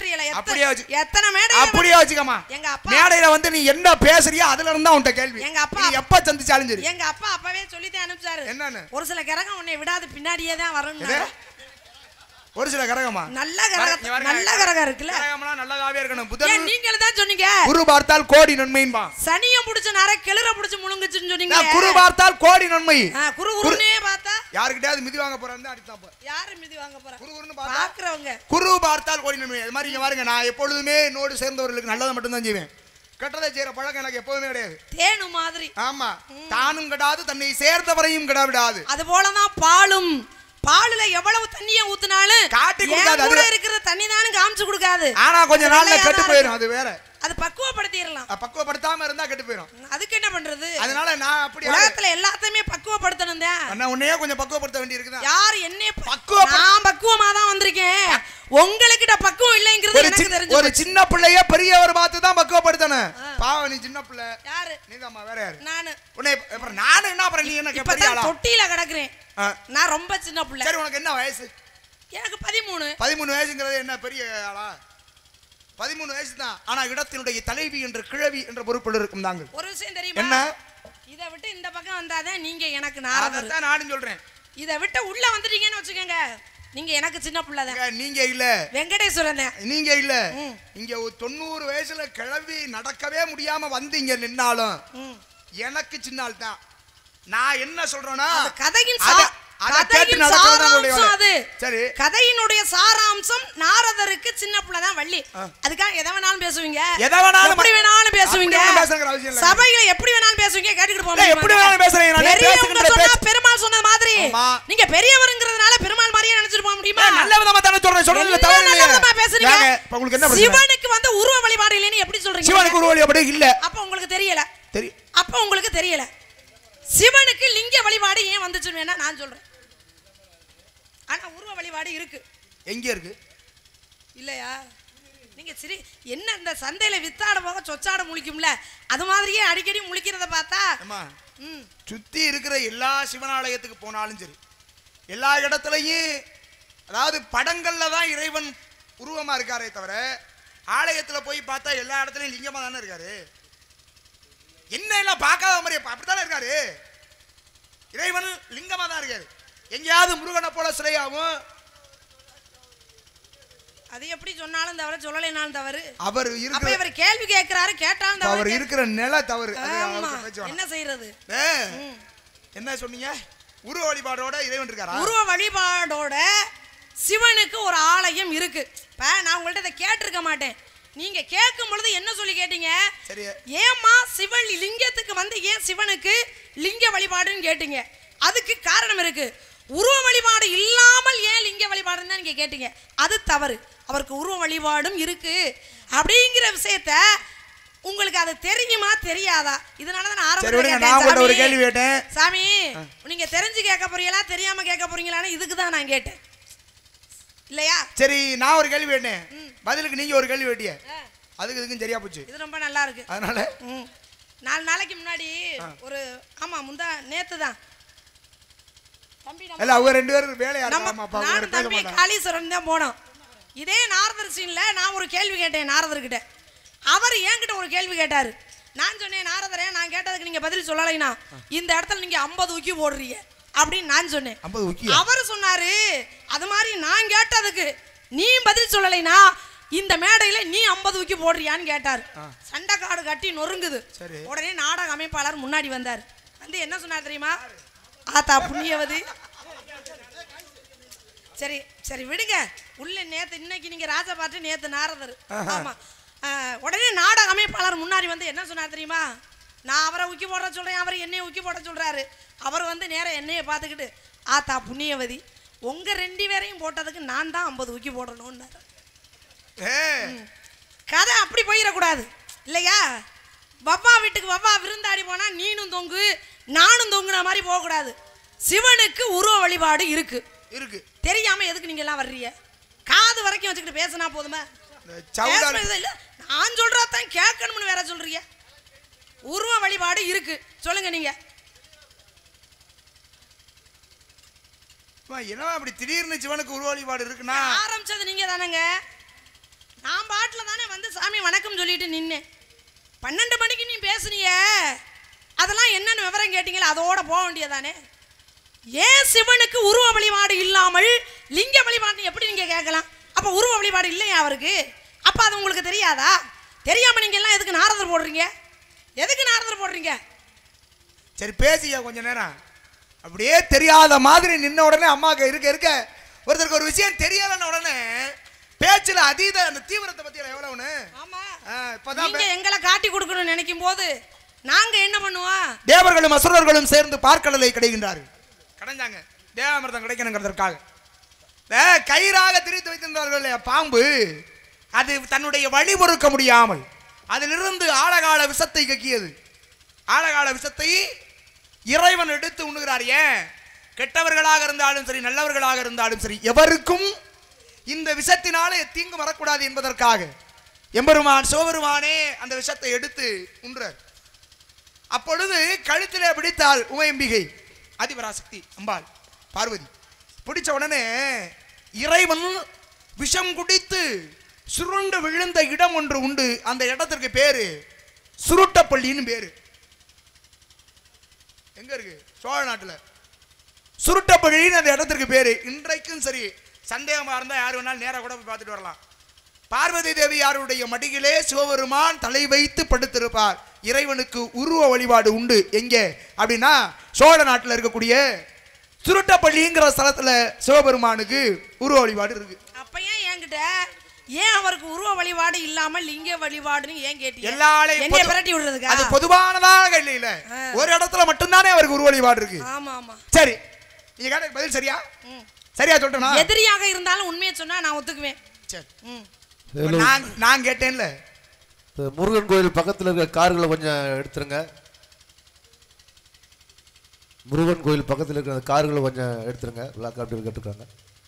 தெரியல. அப்படியே வச்சு எத்தனை மேடை அப்படியே வச்சுக்கமா. எங்க அப்பா மேடையில வந்து நீ என்ன பேசுறியோ அதுல இருந்தா உன்கிட்ட கேள்வி. எங்க அப்பா நீ எப்ப சந்திச்சாலும் சரி. எங்க அப்பா அப்பவே சொல்லிதான் அனுப்பிச்சாரு. என்னன்னு? ஒரு சில கிரகம் உன்னை விடாது பின்னாடியே தான் வரணும். ஒரு சில கிரகமா? நல்ல கிரகம், நல்ல கிரகம் இருக்குல்ல. கிரகம்லாம் நல்லதாவே இருக்கணும். புதன் நீங்களே தான் சொன்னீங்க. குரு பார்த்தால் கோடி நன்மைன்பா. சனியை புடிச்ச நர கிளற புடிச்சு முழுங்குச்சுன்னு சொன்னீங்க. குரு பார்த்தால் கோடி நன்மை. குரு குருனே பார்த்தா யார்கிட்டயாவது மிதி வாங்க போறாங்க அடிச்சான் போ. யாரு மிதி வாங்க போறா? குரு குருன்னு பாக்குறவங்க. குரு பார்த்தால் கோடி நன்மை. அது மாதிரி இங்க பாருங்க, நான் எப்பொழுதுமே என்னோடு சேர்ந்தவர்களுக்கு நல்லதை மட்டும் தான் செய்வேன். கெட்டதை செய்யற பழக்கம் எனக்கு எப்பவுமே கிடையாது. தேனு மாதிரி. ஆமா, தானும் கெடாது தன்னை சேர்ந்தவரையும் கெடாவிடாது. அது போலதான் பாலும். பாலுல எவ்வளவு தண்ணியை ஊத்துனாலும் காட்டி கொடுக்காது. அதுல இருக்கிற தண்ணி தானும் காமிச்சு கொடுக்காது. ஆனா கொஞ்ச நாள்ல கெட்டு போயிடும். அது வேற. அது பக்குவப்படுத்திடலாம். பக்குவப்படுத்தாம இருந்தா கெட்டு போயிடும். அதுக்கு என்ன பண்றது? அதனால நான் அப்படி உலகத்துல எல்லாத்தையுமே பக்குவப்படுத்தணும் தான். அண்ணா உன்னையே கொஞ்சம் பக்குவப்படுத்த வேண்டி இருக்குதா? யார் என்னைய நான் பக்குவமா தான் வந்திருக்கேன். உங்களுக்கிட்ட பக்குவம் இல்லைங்கிறது எனக்கு தெரிஞ்சு. ஒரு சின்ன பிள்ளைய பெரியவர் பார்த்து தான் பக்குவப்படுத்தணும். பாவம், நீ சின்ன பிள்ளை. யாரு? நீதாம்மா. வேற யாரு? நானு. உன்னை அப்புறம் நானு என்ன அப்புறம் நீ என்ன பெரிய ஆளா? தொட்டியில கிடக்குறேன். நான் ரொம்ப சின்ன பிள்ளை. சரி, உனக்கு என்ன வயசு? எனக்கு 13. 13 வயசுங்கிறது என்ன பெரிய ஆளா? 13 வயசு தான். ஆனா இடத்தினுடைய தலைவி என்ற கிழவி என்ற பொறுப்பில் இருக்கும் தாங்கள். ஒரு விஷயம் தெரியுமா? என்ன? இத விட்டு இந்த பக்கம் வந்தாதான் நீங்க எனக்கு நாரதர். அதான் நானும் சொல்றேன். இத விட்டு உள்ள வந்துட்டீங்கன்னு வச்சுக்கோங்க, நீங்க எனக்கு சின்ன பிள்ளை தான். நீங்க இல்ல, வெங்கடேஸ்வரன் தான். நீங்க இல்ல. இங்க ஒரு 90 வயசுல கிழவி நடக்கவே முடியாம வந்து இங்க நின்னாலும் எனக்கு சின்னால் தான். நான் என்ன சொல்றேன்னா, கதையின் கதையினுடைய சாராம்சம் நாரதருக்கு சின்ன பிள்ளை தான் வள்ளி. அதுக்காக எதை வேணாலும் பேசுவீங்க, எப்படி வேணாலும் பேசுவீங்க, சபையில எப்படி வேணாலும் பேசுவீங்க, கேட்டுக்கிட்டு போங்க. எப்படி வேணாலும் பேசுறீங்க. பெருமாள் சொன்ன மாதிரி நீங்க பெரியவருங்கிறதுனால பெருமாள் மாதிரியே நினைச்சிட்டு போக முடியுமா? நல்ல விதமா தான சொல்றேன். சொல்றதுல தவறு இல்ல. நல்ல விதமா பேசுறீங்க. உங்களுக்கு என்ன பிரச்சனை? சிவனுக்கு வந்து உருவ வழிபாடு இல்லைன்னு எப்படி சொல்றீங்க? சிவனுக்கு உருவ வழிபாடு இல்ல. அப்ப உங்களுக்கு தெரியல. அப்ப உங்களுக்கு தெரியல. சிவனுக்கு லிங்க வழிபாடு ஏன் வந்துச்சுன்னு வேணா நான் சொல்றேன். ஆனா உருவ வழிபாடு இருக்கு. எங்க இருக்கு? இல்லையா? நீங்க சரி என்ன இந்த சந்தையில வித்தாட போக சொச்சாட முழிக்கும்ல, அது மாதிரியே அடிக்கடி முழிக்கிறத பார்த்தா சுத்தி இருக்கிற எல்லா சிவனாலயத்துக்கு போனாலும் சரி, எல்லா இடத்துலயும் அதாவது படங்கள்ல தான் இறைவன் உருவமா இருக்காரே தவிர ஆலயத்துல போய் பார்த்தா எல்லா இடத்துலயும் லிங்கமா தானே இருக்காரு. என்ன எல்லாம் பார்க்காத மாதிரி அப்படித்தானே இருக்காரு. இறைவன் லிங்கமா தான் இருக்காரு. எங்கேயாவது முருகனை போல சிலையாவும் அது எப்படி சொன்னாலும் தவறு, சொல்லலைனாலும் தவறு. அவர் அப்ப இவர் கேள்வி கேட்கிறாரு, கேட்டாலும் தவறு. அவர் இருக்கிற நிலை தவறு. என்ன செய்யறது? என்ன சொன்னீங்க? உருவ வழிபாடோட இறைவன் இருக்காரா? உருவ வழிபாடோட சிவனுக்கு ஒரு ஆலயம் இருக்கு. நான் உங்கள்ட்ட இதை கேட்டிருக்க மாட்டேன். நீங்க கேட்கும் பொழுது என்ன சொல்லி கேட்டீங்க? ஏமா சிவன் லிங்கத்துக்கு வந்து ஏன் சிவனுக்கு லிங்க வழிபாடுன்னு கேட்டீங்க. அதுக்கு காரணம் இருக்கு. உருவ வழிபாடு இல்லாமல் ஏன் லிங்க வழிபாடுன்னு தான் நீங்க கேட்டீங்க. அது தவறு. அவருக்கு உருவ வழிபாடும் இருக்கு அப்படிங்கிற விஷயத்த உங்களுக்கு அது தெரியுமா தெரியாதா? இதனாலதான் நான் ஆரம்பத்துல ஒரு கேள்வி கேட்டேன். சாமி நீங்க தெரிஞ்சு கேட்க போறீங்களா தெரியாம கேட்க போறீங்களான்னு இதுக்கு தான் நான் கேட்டேன். இல்லையா? சரி, நான் ஒரு கேள்வி கேட்டேன், பதிலுக்கு நீங்க ஒரு கேள்வி கேட்டிய. அதுக்கு இதுக்கும் சரியா போச்சு. இது ரொம்ப நல்லா இருக்கு. அதனால 4 நாளைக்கு முன்னாடி ஒரு நேத்து தான் இல்ல அவங்க ரெண்டு பேரும் வேலையா தம்பி காளீஸ்வரன் தான் போனோம். இதே நாரதர் சீன்ல நான் ஒரு கேள்வி கேட்டேன் நாரதர்கிட்ட. அவர் என்கிட்ட ஒரு கேள்வி கேட்டாரு. நான் சொன்னேன், நாரதரே நான் கேட்டதுக்கு நீங்க பதில் சொல்லலைனா இந்த இடத்துல நீங்க 50 ஊக்கி போடுறீங்க அப்படின்னு நான் சொன்னேன். அவர் சொன்னாரு, அது மாதிரி நான் கேட்டதுக்கு நீ பதில் சொல்லலைனா இந்த மேடையில நீ 50 ஊக்கி போடுறியான்னு கேட்டாரு. சண்டை காடு கட்டி நொறுங்குது. உடனே நாடக அமைப்பாளர் முன்னாடி வந்தார். வந்து என்ன சொன்னார் தெரியுமா? ஆத்தா புண்ணியவதி. சரி சரி விடுங்க. உள்ள நேத்து இன்னைக்கு நீங்க ராஜா பாட்டு, நேத்து நாரதர். ஆமா. உடனே நாடக அமைப்பாளர் முன்னாடி வந்து என்ன சொன்னார் தெரியுமா? நான் அவரை ஊக்கி போட சொல்றேன், அவர் என்னைய ஊக்கி போட சொல்றாரு. அவர் வந்து நேரம் என்னைய பார்த்துக்கிட்டு, ஆத்தா புண்ணியவதி உங்க 2 பேரையும் போட்டதுக்கு நான் தான் 50 ஊக்கி போடணும்னாரு. கதை அப்படி போயிடக்கூடாது இல்லையா? வவ்வா வீட்டுக்கு வவ்வா விருந்தாடி போனா நீனும் தொங்கு நானும் தொங்குன மாதிரி போகக்கூடாது. சிவனுக்கு உருவ வழிபாடு இருக்கு. இருக்கு தெரியாம எதுக்கு நீங்க எல்லாம் வர்றீங்க? காது வரைக்கும் வச்சுக்கிட்டு பேசினா போதுமா? இல்ல நான் சொல்றதான் கேட்கணும்னு வேற சொல்றீங்க. உருவ வழிபாடு இருக்கு. சொல்லுங்க நீங்க. என்ன அப்படி திடீர்னு சிவனுக்கு உருவ வழிபாடு இருக்குன்னா? ஆரம்பிச்சது நீங்க தானங்க. நான் பாட்டில் தானே வந்து சாமி வணக்கம் சொல்லிட்டு நின்னேன். 12 மணிக்கு நீ பேசுனிய, அதெல்லாம் என்னன்னு விவரம் கேட்டீங்களா? அதோட போக வேண்டியதானே. ஏன் சிவனுக்கு உருவ வழிபாடு இல்லாமல் லிங்க வழிபாடு எப்படி நீங்க கேட்கலாம்? அப்ப உருவ வழிபாடு இல்லையா அவருக்கு? அப்ப அது உங்களுக்கு தெரியாதா? தெரியாம நீங்க எல்லாம் எதுக்கு நாரதர் போடுறீங்க? எதுக்கு நாரதர் போடுறீங்க? சரி பேசியா கொஞ்ச நேரம். அப்படியே தெரியாத மாதிரி நின்ன உடனே அம்மாக்கு இருக்க ஒருத்தருக்கு ஒரு விஷயம் தெரியலன்னு உடனே பேச்சுல அதீத அந்த தீவிரத்தை பத்தி எவ்வளவுன்னு. ஆமா, இப்பதான் நீங்க எங்களை காட்டி கொடுக்கணும்னு நினைக்கும் போது நாங்க என்ன பண்ணுவோம்? தேவர்களும் அசுரர்களும் சேர்ந்து பார்க்கடலை கிடைக்கின்றார்கள். கடைஞ்சாங்க தேவாமிர்தம் கிடைக்கணுங்கிறதற்காக. கயிறாக திரித்து வைத்திருந்தார்கள் பாம்பு. அது தன்னுடைய வழி பொறுக்க முடியாமல் அதிலிருந்து ஆழகால விஷத்தை கக்கியது. ஆழகால விஷத்தை இறைவன் எடுத்து உண்ணுகிறார். ஏன்? கெட்டவர்களாக இருந்தாலும் சரி நல்லவர்களாக இருந்தாலும் சரி எவருக்கும் இந்த விஷத்தினாலே தீங்கு வரக்கூடாது என்பதற்காக எம்பெருமான் சிவபெருமானே அந்த விஷத்தை எடுத்து உண்றார். அப்பொழுது கழுத்திலே பிடித்தாள் உமையம்பிகை ஆதிபராசக்தி அம்பாள் பார்வதி. பிடிச்ச உடனே இறைவன் விஷம் குடித்து சுருண்டு விழுந்த இடம் ஒன்று உண்டு. அந்த இடத்திற்கு பேரு சுருட்டப்பள்ளின்னு பேரு. எங்க இருக்கு? சோழ நாட்டுல சுருட்டப்பள்ளின்னு அந்த இடத்திற்கு பேரு. இன்றைக்கும் சரி சந்தேகமா இருந்தா யாரு வேணாலும் நேரா கூட போய் பார்த்துட்டு வரலாம். பார்வதி தேவி யாருடைய மடியிலே சிவபெருமான் தலை வைத்து படுத்திருப்பார். இறைவனுக்கு உருவ வழிபாடு உண்டு. எங்கே அப்படின்னா சோழ நாட்டில் இருக்கக்கூடிய சுருட்டப்பள்ளிங்கிற ஸ்தலத்துல சிவபெருமானுக்கு உருவ வழிபாடு இருக்கு. அப்ப ஏன் என்கிட்ட ஏன் அவருக்கு உருவ வழிபாடு இல்லாமல் லிங்க வழிபாடுன்னு ஏன் கேட்டீங்க? எல்லாரையும் பிரட்டி விடுறதுக்கா? அது பொதுவானதாக இல்ல, ஒரு இடத்துல மட்டும்தானே அவருக்கு உருவ வழிபாடு இருக்கு. ஆமா ஆமா. சரி, நீங்க கேட்ட பதில் சரியா? சரியா சொல்றேனா? எதிரியாக இருந்தாலும் உண்மையை சொன்னா நான் ஒத்துக்குவேன். சரி, நான் கேட்டேன்ல. முருகன் கோயில் பக்கத்தில் இருக்க கார்களை கொஞ்சம் எடுத்துருங்க. முருகன் கோயில் பக்கத்தில் இருக்கிற கார்களை கொஞ்சம் எடுத்துருங்க. விழாக்கா அப்படி கேட்டுருக்காங்க.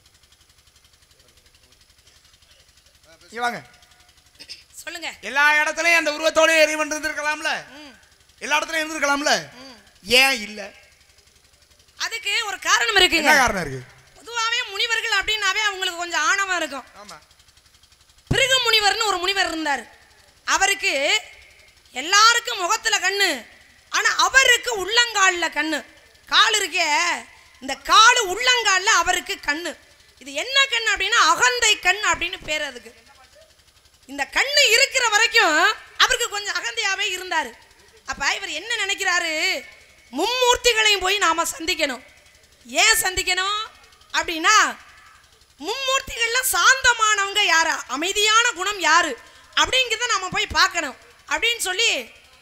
வாங்க சொல்லுங்க. எல்லா இடத்துலயும் அந்த உருவத்தோட இறைவன் இருந்திருக்கலாம்ல, எல்லா இடத்துலயும் இருந்திருக்கலாம்ல, ஏன் இல்ல? அதுக்கு ஒரு காரணம் இருக்கு. என்ன காரணம் இருக்கு? பொதுவாவே முனிவர்கள் அப்படின்னாவே அவங்களுக்கு கொஞ்சம் ஆணவம் இருக்கும். ஆமா. பிருகு முனிவர்னு ஒரு முனிவர் இருந்தார். அவருக்கு எல்லாருக்கும் முகத்துல கண்ணு, ஆனா அவருக்கு உள்ளங்கால்ல கண்ணு. கால் இருக்கே, இந்த காலு உள்ளங்கால்ல அவருக்கு கண்ணு. இது என்ன கண் அப்படின்னா அகந்தை கண் அப்படின்னு பேர் அதுக்கு. இந்த கண்ணு இருக்கிற வரைக்கும் அவருக்கு கொஞ்சம் அகந்தையாவே இருந்தாரு. அப்ப இவர் என்ன நினைக்கிறாரு? மும்மூர்த்திகளையும் போய் நாம சந்திக்கணும். ஏன் சந்திக்கணும் அப்படின்னா மும்மூர்த்திகள்ல சாந்தமானவங்க யாரு, அமைதியான குணம் யாரு அப்படிங்கிறத நாம போய் பார்க்கணும் அப்படின்னு சொல்லி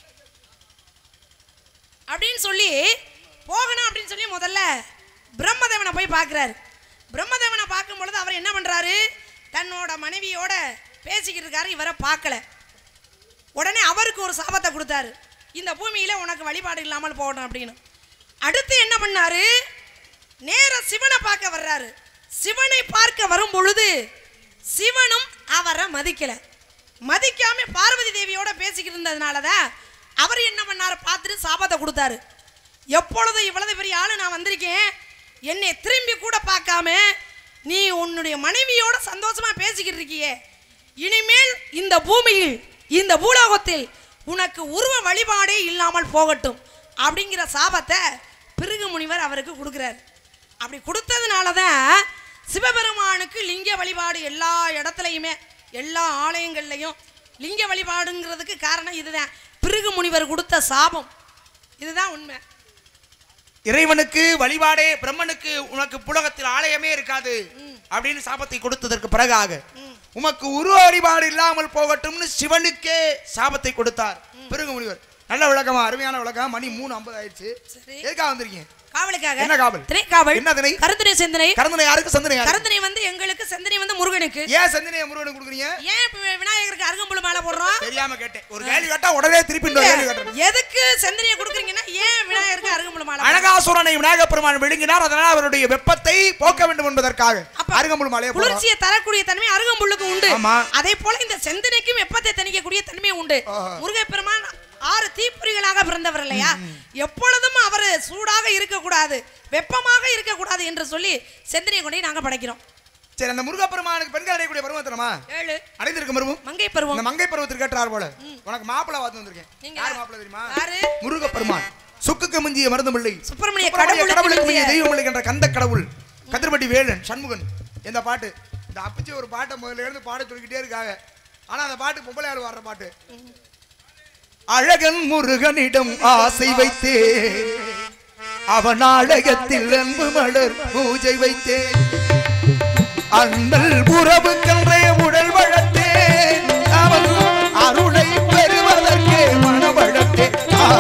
போகணும் அப்படின்னு சொல்லி முதல்ல பிரம்மதேவனை போய் பார்க்கிறாரு. பிரம்மதேவனை பார்க்கும் பொழுது அவர் என்ன பண்றாரு? தன்னோட மனைவியோட பேசிக்கிட்டு இருக்காரு. இவரை பார்க்கல. உடனே அவருக்கு ஒரு சாபத்தை கொடுத்தாரு, இந்த பூமியில உனக்கு வழிபாடு இல்லாமல் போகணும் அப்படின்னு. அடுத்து என்ன பண்ணாரு? நேர சிவனை பார்க்க வர்றாரு. சிவனை பார்க்க வரும் பொழுது சிவனும் அவரை மதிக்கல. மதிக்காம பார்வதி தேவியோட பேசிக்கிட்டு இருந்ததுனாலதான் அவர் என்ன பண்ணாரு? பார்த்துட்டு சாபத்தை கொடுத்தாரு. எப்பொழுது இவ்வளவு பெரிய ஆளு நான் வந்திருக்கேன், என்னை திரும்பி கூட பார்க்காம நீ உன்னுடைய மனைவியோட சந்தோஷமா பேசிக்கிட்டு இருக்கியே, இனிமேல் இந்த பூமியில் இந்த பூலோகத்தில் உனக்கு உருவ வழிபாடே இல்லாமல் போகட்டும் அப்படிங்கிற சாபத்தை பிருகு முனிவர் அவருக்கு கொடுக்கிறார். அப்படி கொடுத்ததுனால தான் சிவபெருமானுக்கு லிங்க வழிபாடு எல்லா இடத்துலையுமே எல்லா ஆலயங்கள்லையும் லிங்க வழிபாடுங்கிறதுக்கு காரணம் இதுதான். பிருகு முனிவர் கொடுத்த சாபம் இதுதான் உண்மை. இறைவனுக்கு வழிபாடே பிரம்மனுக்கு உனக்கு புலகத்தில் ஆலயமே இருக்காது அப்படின்னு சாபத்தை கொடுத்ததற்கு பிறகாக உமக்கு உருவ வழிபாடு இல்லாமல் போகட்டும்னு சிவனுக்கே சாபத்தை கொடுத்தார் பிருகு முனிவர். நல்ல விளக்கமா, அருமையான விளக்கம். மணி 3:50 ஆயிடுச்சு. எதுக்காக வந்திருக்கீங்க? காவலுக்காக. என்ன காவல்? திணை காவல். என்ன திணை? கருந்தனை சிந்தனை. கருந்தனை யாருக்கு? சந்தனை யாருக்கு? கருந்தனை வந்து எங்களுக்கு, சிந்தனை வந்து முருகனுக்கு. ஏன் சந்தனையை முருகனுக்கு கொடுக்குறீங்க? ஏன் விநாயகருக்கு அருகம்புல் மாலை போடுறோம்? தெரியாம கேட்டேன். ஒரு கேள்வி கேட்டா உடனே திருப்பி இன்னொரு கேள்வி கேட்றேன். எதுக்கு சந்தனையை கொடுக்குறீங்கன்னா ஏன் விநாயகருக்கு அருகம்புல் மாலை? அனகாசுரனை விநாயகப் பெருமான் விழுங்கினார், அதனால் அவருடைய வெப்பத்தை போக்க வேண்டும் என்பதற்காக அருகம்புல் மாலையை போடுறோம். குளிர்ச்சியை தரக்கூடிய தன்மை அருகம்புல்லுக்கு உண்டு. அதே போல இந்த செந்தனைக்கும் வெப்பத்தை தணிக்கக்கூடிய தன்மை உண்டு. முருகப்பெருமான் 6 தீப்பொறிகளாக பிறந்தவர் இல்லையா? எப்பொழுதும் அவர் சூடாக இருக்கக்கூடாது, வெப்பமாக இருக்கக்கூடாது என்று சொல்லி செந்தனையை கொண்டு நாங்க படைக்கிறோம். சரி, அந்த முருகப்பெருமானுக்கு பெண்கள் அடையக்கூடிய பருவம் தெரியுமா? 7 அடைந்திருக்கும் பருவம் மங்கை பருவம். இந்த மங்கை பருவத்திற்கு கேட்டார் போல உனக்கு மாப்பிள்ளை பார்த்து வந்திருக்கேன். நீங்க யார் மாப்பிள்ளை தெரியுமா? யாரு? முருகப்பெருமான். சுக்குக்கு மிஞ்சிய மருந்தமில்லை, சுப்பிரமணிய கடவுளுக்கு மிஞ்சிய தெய்வமில்லை என்ற கந்த கடவுள் கதிர்பட்டி வேலன் சண்முகன். இந்த பாட்டு இந்த அப்பச்சி ஒரு பாட்டை முதல்ல இருந்து பாட சொல்லிக்கிட்டே இருக்காங்க. ஆனா அந்த பாட்டு பொம்பளையாள் வர்ற பாட்டு. அழகன் முருகனிடம் ஆசை வைத்தே அவன் ஆலயத்தில் அன்பு மலர் பூஜை வைத்தே அண்ணல் உறவு கன்றே உடல் வளர்த்தேன் அவன் அருளை பெறுவதற்கே மன வளர்த்தேன்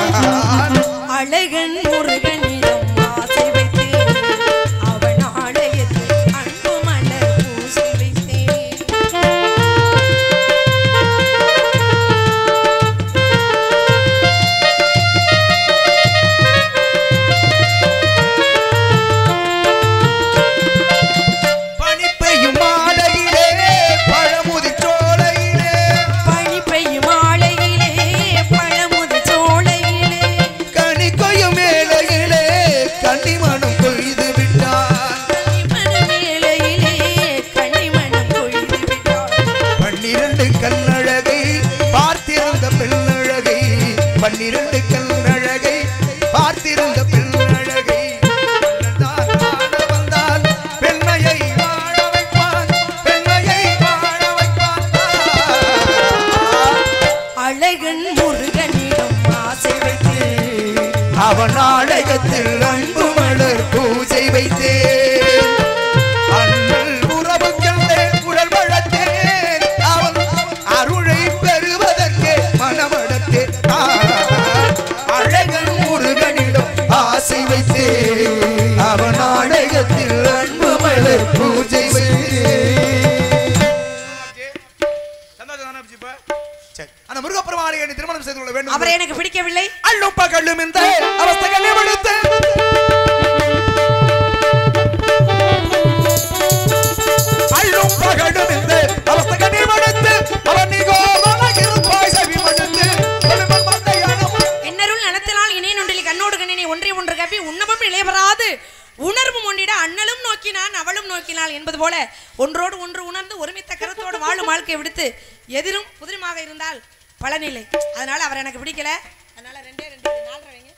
அழகன் முருகனிடம் ஆசை வைத்தே அவன் ஆலயத்தில் அன்பு மலர் பூஜை வைத்தே பனிப்பையும் மாலையிலே பழமுதி சோலையிலே பனிப்பையும் மாலையிலே பழமுதி சோலையிலே கனிக்கொய்யும் மேலையிலே கன்னிமணம் கொய்து விட்டார் கனிமணம் மேலையிலே கனிமணம் கொய்து விட்டார் 12 கண்ணழகை பார்த்திருந்த பெண்ணழகை 12 கண்ணழகை பார்த்திருந்த பெண்ணழகை வந்தான் பெண்மையை வாழ வைப்பான் பெண்மையை வாழ வைப்பான் அழகன் முருகனிடம் ஆசை வைத்தே அவன் ஆலயத்தில் அன்பு மலர் பூஜை வைத்தேன் அண்ணல் உறவு கண்டே உடல் வளர்த்தேன் அவன் அருளை பெறுவதற்கே மனவளர்த்தேன் அழகன் முருகனிடம் ஆசை வைத்தேன் அவன் ஆலயத்தில் அன்பு மலர் பூஜை அந்த முருகப்பெருமானை திருமணம் செய்து கொள்ள வேண்டும். அவரை எனக்கு பிடிக்கவில்லை. அள்ளும் பகலும் இந்த அவஸ்தைகளை விடுத்து அள்ளும் பகலும் இந்த அவஸ்தைகளை விடுத்து அவன் நிகோமாயிருப்பாய் செவி மடுத்து ஒருவன் மந்தையானவன் என்னருள் நலத்தினால் இணை நொண்டில் கண்ணோடு கண்ணினை ஒன்றை ஒன்று கப்பி உண்ணவும் இளையவராது உணர்வும் ஒன்றிட அண்ணலும் நோக்கினான் அவளும் நோக்கினாள் என்பது போல ஒன்றோடு ஒன்று உணர்ந்து ஒருமித்த கருத்தோடு வாழும் வாழ்க்கையை விடுத்து எதிரும் புதிருமாக இருந்தால் பலனில்லை. அதனால அவர் எனக்கு பிடிக்கல. அதனால 2 4 வைங்க.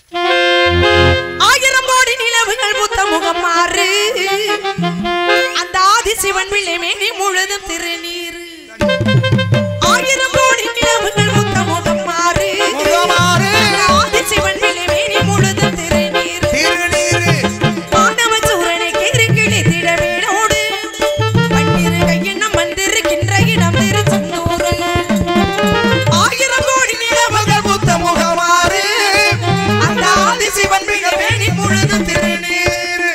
1000 கோடி நிலவுகள் புத்த முகம் மாறு அந்த ஆதி சிவன் பிள்ளை மேனி முழுதும் திருநீர் 1000 கோடி நிலவுகள் புத்த முகம் மாறு ஆதி சிவன் பிள்ளை மேனி முழுதும் திருநீர் மாணவ சூரனை கிரி கிழித்திட வீடோடு பன்னிரு கையெண்ணம் வந்திருக்கின்ற இடம் திருச்செந்தூர் 1000 கோடி நிலவுகள் புத்த முகமாறு அந்த ஆதி சிவன் பிள்ளை மேனி முழுதும் திருநீர்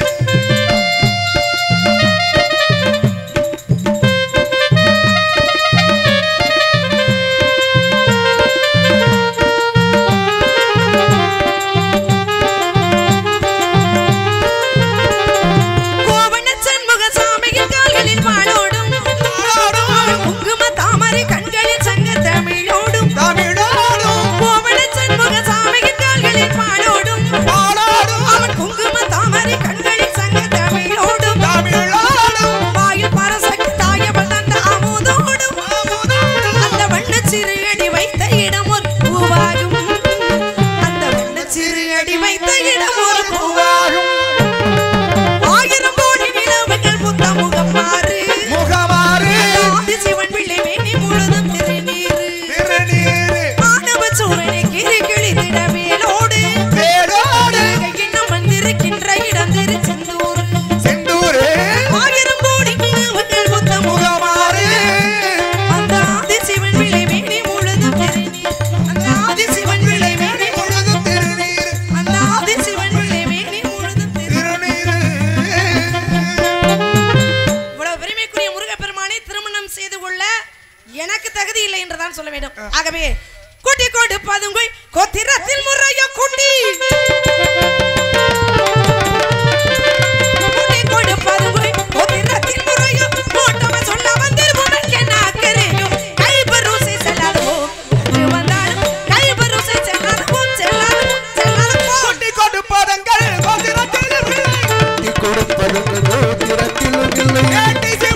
ஆகவே குட்டி கொடுப்பதும் கொத்திரத்தில் முறைய குட்டி குட்டி கொடுப்பதும் கொத்திரத்தில் முறைய போட்டவ சொல்ல வந்திருப்பவன் என்ன அக்கறையும் கைபருசை செல்லாதோ அன்று வந்தாலும் கைபருசை செல்லாதோ செல்லாதோ குட்டி கொடுப்பதங்கள் கொத்திரத்தில் இல்லை கொடுப்பதும் கொத்திரத்தில் இல்லை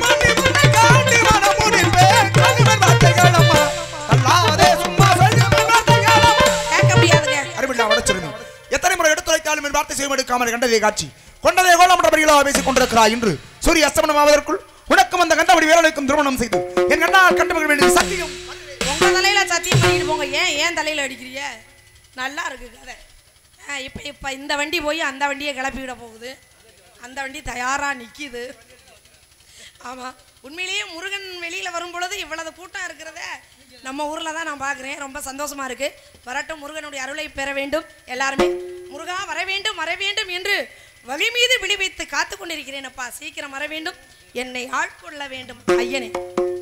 கண்டதே காட்சி கொண்டதே கோலம் படிகளா பேசிக் கொண்டிருக்கிறாய் என்று சூரிய அஸ்தமனம் ஆவதற்குள் உனக்கும் அந்த கண்டபடி வேலைக்கும் திருமணம் செய்து என் கண்ணால் கண்டுபிடிக்க வேண்டிய சத்தியம் உங்க தலையில சத்தியம் பண்ணிட்டு போங்க. ஏன் தலையில அடிக்கிறீங்க? நல்லா இருக்கு கதை. இப்ப இந்த வண்டி போய் அந்த வண்டியை கிளப்பிவிட போகுது. அந்த வண்டி தயாரா நிக்குது. ஆமா, உண்மையிலேயே முருகன் வெளியில வரும் பொழுது இவ்வளவு கூட்டம் இருக்கிறத நம்ம ஊர்ல தான் நான் பாக்குறேன். ரொம்ப சந்தோஷமா இருக்கு. வரட்டும், முருகனுடைய அருளை பெற வேண்டும். எல்லாருமே முருகா வர வேண்டும் வர வேண்டும் என்று வழி மீது விழி வைத்து காத்து கொண்டிருக்கிறேன். அப்பா சீக்கிரம் வர வேண்டும், என்னை ஆட்கொள்ள வேண்டும் ஐயனே.